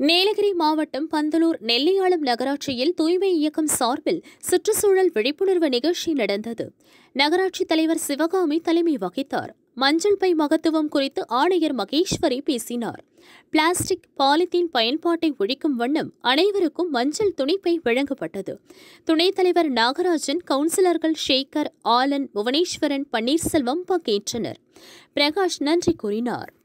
நீலகிரி மாவட்டம் பந்தலூர் நெல்லியாளம் நகராட்சியில் தூய்மை இயக்கம் சார்பில் சுற்றுச்சூழல் விழிப்புணர்வு நிகழ்ச்சி நடந்தது. நகராட்சி தலைவர் சிவகாமி தலைமை வகித்தார். மஞ்சள் பை மகத்துவம் குறித்து ஆணையர் மகேஸ்வரி பேசினார். பிளாஸ்டிக், பாலித்தீன் பயன்பாட்டை ஒழிக்கும் வண்ணம் அனைவருக்கும் மஞ்சள் துணிப்பை வழங்கப்பட்டது. துணைத் தலைவர் நாகராஜன், கவுன்சிலர்கள் ஷேகர், ஆலன், புவனேஸ்வரன், பன்னீர்செல்வம் பங்கேற்றனர். பிரகாஷ் நன்றி கூறினார்.